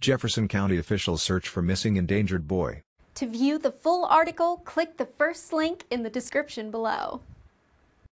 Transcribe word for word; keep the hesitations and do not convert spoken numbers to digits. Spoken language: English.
Jefferson County officials search for missing endangered boy. To view the full article, click the first link in the description below.